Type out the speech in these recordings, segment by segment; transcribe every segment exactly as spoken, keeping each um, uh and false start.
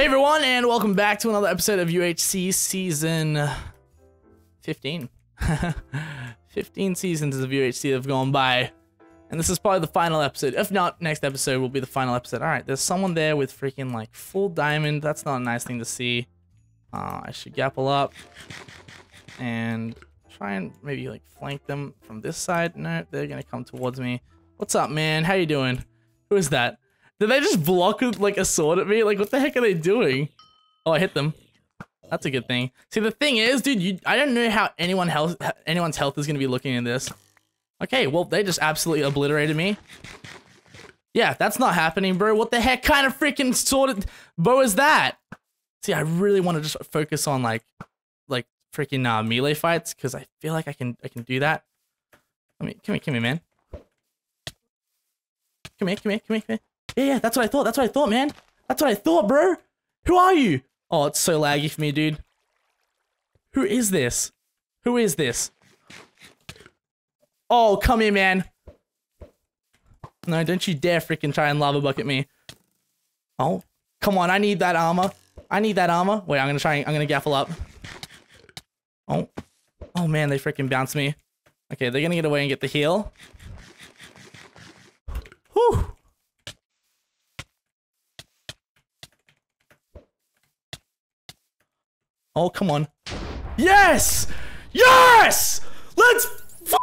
everyone, and welcome back to another episode of U H C season fifteen. fifteen seasons of U H C have gone by, and this is probably the final episode. If not, next episode will be the final episode. All right, there's someone there with freaking like full diamond. That's not a nice thing to see. Uh, I should gapple up and try and maybe like flank them from this side. No, they're gonna come towards me. What's up, man? How you doing? Who is that? Did they just block with like a sword at me? Like, what the heck are they doing? Oh, I hit them. That's a good thing. See, the thing is, dude, you, I don't know how anyone health, anyone's health is gonna be looking in this. Okay, well, they just absolutely obliterated me. Yeah, that's not happening, bro. What the heck kind of freaking sword bow is that? See, I really want to just focus on like, like freaking uh, melee fights because I feel like I can, I can do that. Let me, come here, come here, man. Come here, come here, come here, come here. Yeah, yeah, that's what I thought. That's what I thought, man. That's what I thought, bro. Who are you? Oh, it's so laggy for me, dude. Who is this? Who is this? Oh, come here, man. No, don't you dare freaking try and lava bucket me. Oh, come on. I need that armor. I need that armor. Wait, I'm gonna try. I'm gonna gaffle up. Oh, oh man, they freaking bounced me. Okay, they're gonna get away and get the heal. Whew. Oh, come on. Yes! Yes! Let's f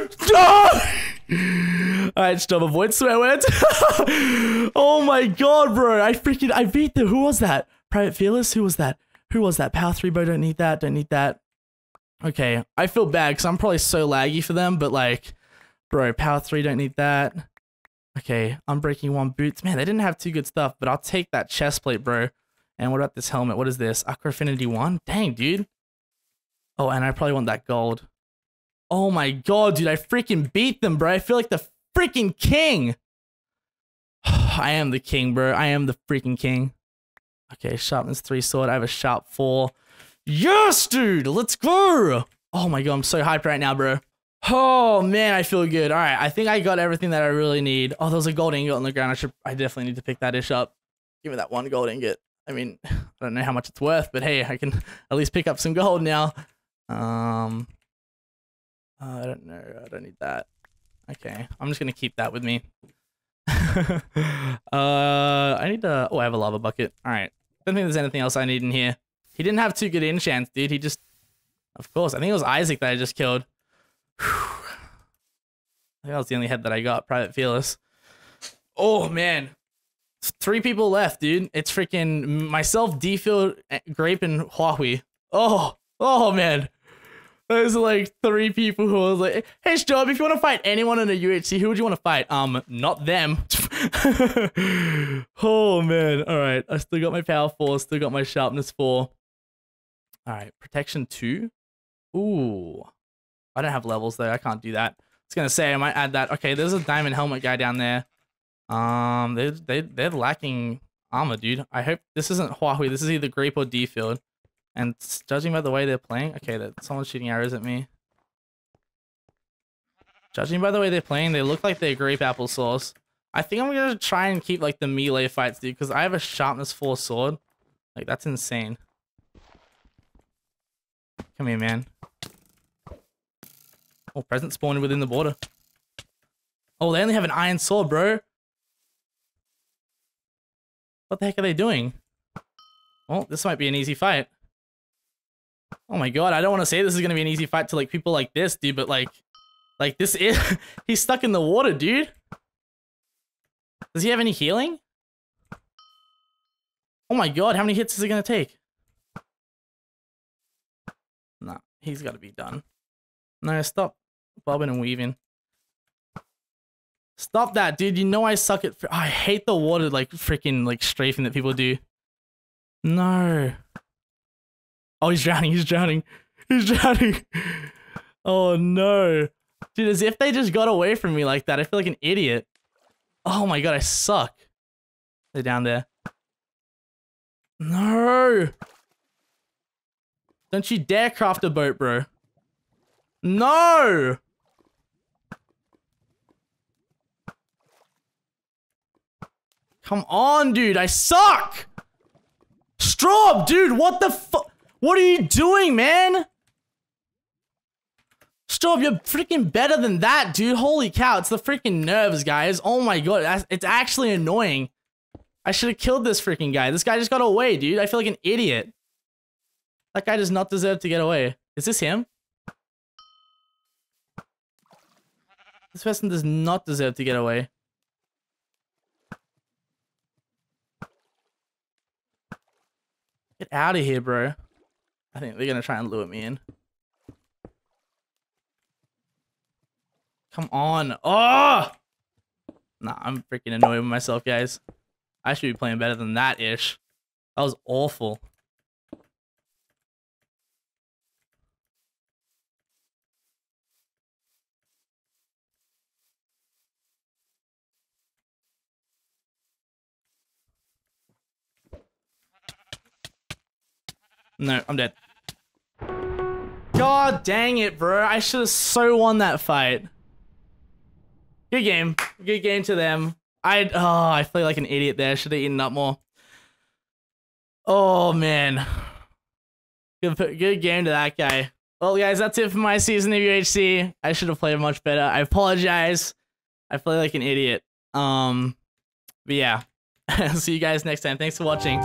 oh! Alright, stop, avoid swear words. Oh my god, bro. I freaking, I beat them. Who was that? Private Fearless? Who was that? Who was that? Power three, bro. Don't need that. Don't need that. Okay, I feel bad because I'm probably so laggy for them, but like, bro, Power three, don't need that. Okay, I'm breaking one boots. Man, they didn't have too good stuff, but I'll take that chest plate, bro. And what about this helmet? What is this? Aqua Affinity one? Dang, dude. Oh, and I probably want that gold. Oh my god, dude. I freaking beat them, bro. I feel like the freaking king. I am the king, bro. I am the freaking king. Okay, sharpness three sword. I have a sharp four. Yes, dude. Let's go. Oh my god, I'm so hyped right now, bro. Oh man, I feel good. All right, I think I got everything that I really need. Oh, there's a gold ingot on the ground. I should. I definitely need to pick that ish up. Give me that one gold ingot. I mean, I don't know how much it's worth, but hey, I can at least pick up some gold now. Um, uh, I don't know. I don't need that. Okay, I'm just gonna keep that with me. uh, I need to. Oh, I have a lava bucket. All right. Don't think there's anything else I need in here. He didn't have too good enchants, dude. He just, of course, I think it was Isaac that I just killed. Whew. I think that was the only head that I got. Private Fearless. Oh man. Three people left, dude. It's freaking myself, D-Field, Grape, and Huawei. Oh, oh man. There's like three people who was like, hey, Straub, if you want to fight anyone in a U H C, who would you want to fight? Um, not them. Oh man. All right. I still got my power four, still got my sharpness four. All right. Protection two. Ooh. I don't have levels though. I can't do that. I was going to say, I might add that. Okay. There's a diamond helmet guy down there. Um, they they they're lacking armor, dude. I hope this isn't Huawei. This is either Grape or D-Field. And judging by the way they're playing, okay, that someone's shooting arrows at me. Judging by the way they're playing, they look like they're Grape applesauce. I think I'm gonna try and keep like the melee fights, dude, because I have a sharpness four sword. Like that's insane. Come here, man. Oh, present spawned within the border. Oh, they only have an iron sword, bro. What the heck are they doing? Well, this might be an easy fight. Oh my god, I don't want to say this is going to be an easy fight to like people like this, dude, but like, like this is, he's stuck in the water, dude. Does he have any healing? Oh my god, how many hits is it going to take? Nah, he's got to be done. No, stop bobbing and weaving. Stop that, dude. You know I suck at... Oh, I hate the water, like, freaking, like, strafing that people do. No. Oh, he's drowning. He's drowning. He's drowning. Oh, no. Dude, as if they just got away from me like that. I feel like an idiot. Oh, my God. I suck. They're down there. No. Don't you dare craft a boat, bro. No. Come on, dude. I suck. Straub, dude, what the fuck? What are you doing, man? Straub, you're freaking better than that, dude. Holy cow, it's the freaking nerves, guys. Oh my god, it's actually annoying. I should have killed this freaking guy. This guy just got away, dude. I feel like an idiot. That guy does not deserve to get away. Is this him? This person does not deserve to get away. Get out of here, bro. I think they're gonna try and lure me in. Come on. Oh! Nah, I'm freaking annoyed with myself, guys. I should be playing better than that ish. That was awful. No, I'm dead. God dang it, bro. I should have so won that fight. Good game. Good game to them. I oh, I feel like an idiot there. Should have eaten up more. Oh, man. Good, good game to that guy. Well, guys, that's it for my season of U H C. I should have played much better. I apologize. I play like an idiot. Um, but yeah. See you guys next time. Thanks for watching.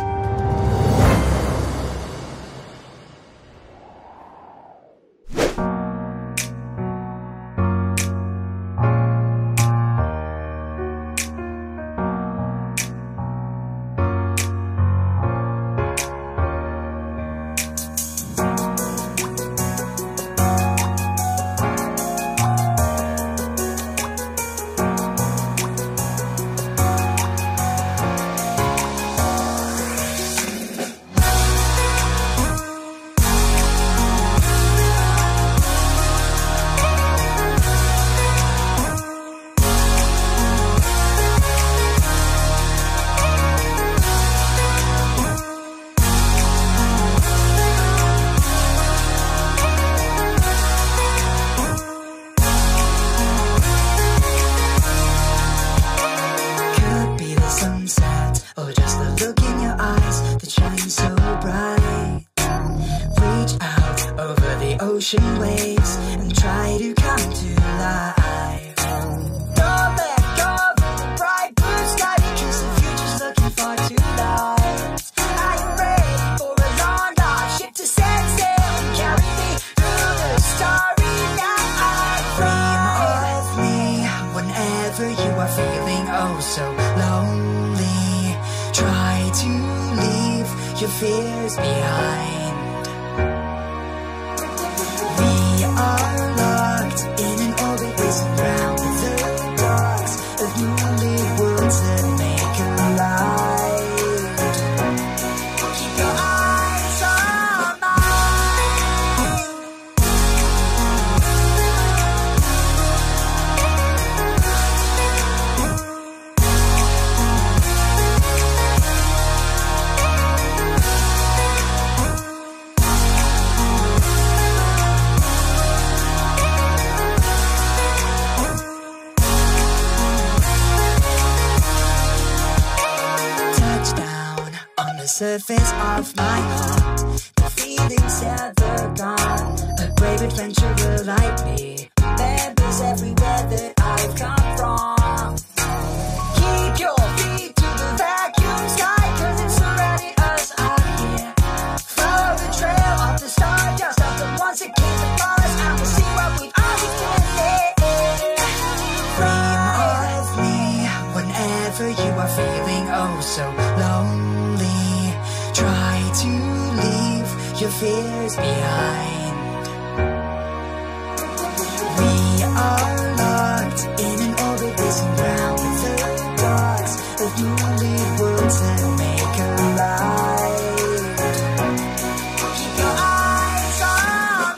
Ocean waves and try to come to life. Don't let go of the bright blue sky because the future's looking far too light. Are you ready for a long dive? Ship to set sail and carry me through the starry night. Dream of me whenever you are feeling oh so lonely. Try to leave your fears behind. Are locked in an orbit racing round the dogs of newly worlds that make a light. Keep your eyes on the surface of my heart, the feelings ever gone. A brave adventurer like me, members everywhere that I've come from. Keep your feet to the vacuum sky, cause it's surrounding us out here. Follow the trail of the stardust of the ones that came before us, and we'll see what we've always been. Dream of me whenever you are feeling oh so lonely. Try to leave your fears behind. We are locked in an orbit racing round the dogs of newly worlds that make a light. Keep your eyes on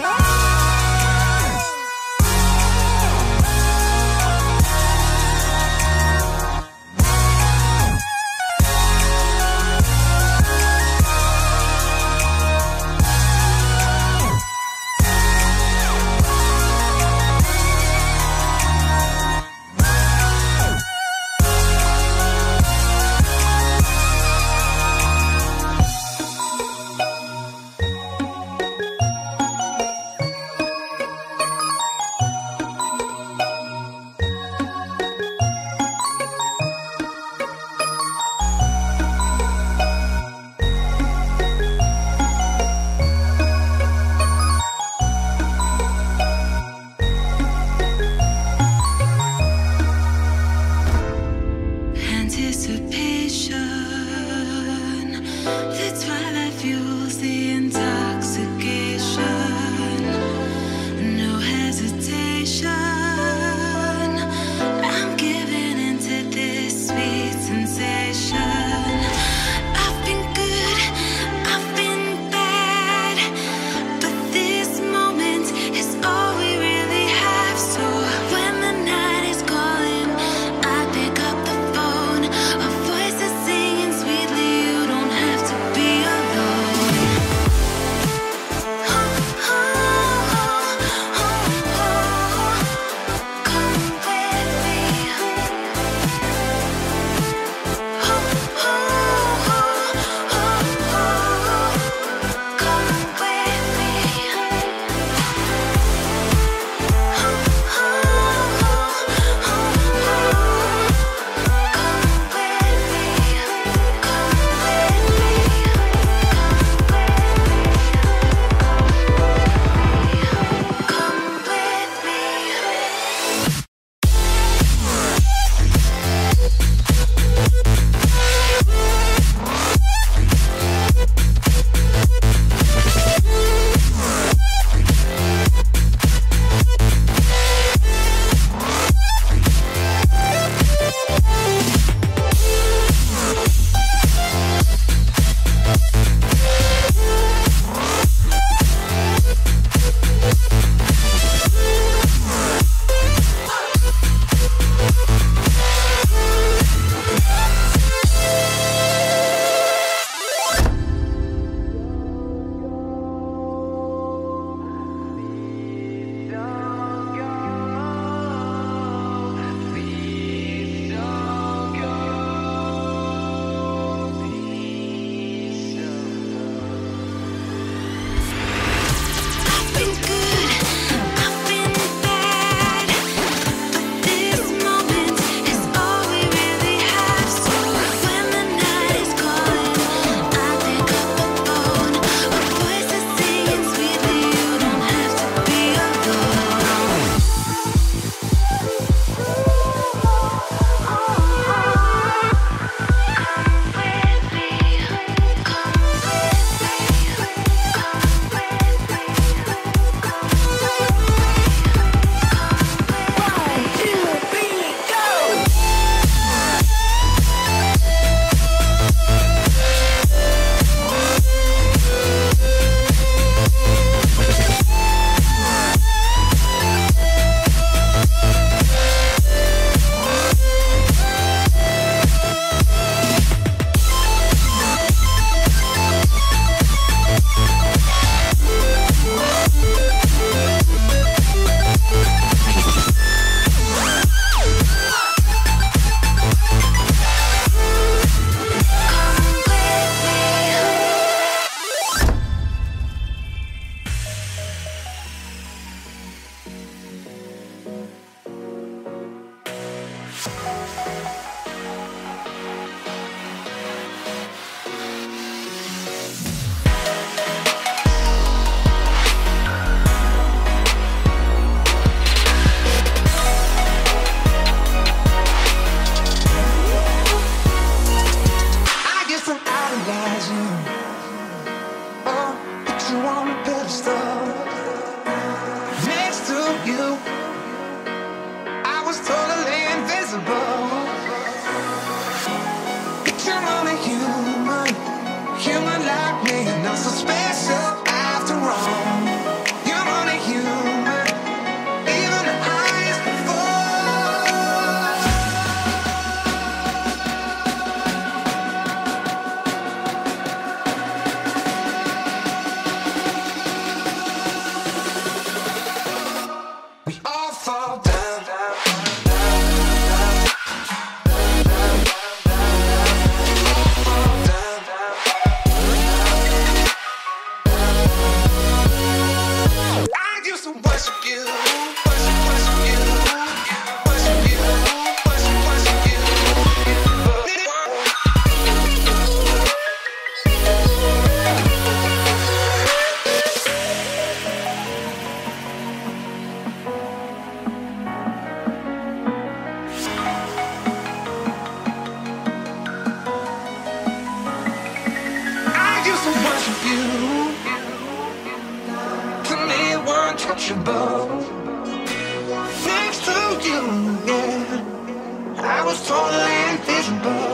untouchable. Next to you, yeah, I was totally invisible.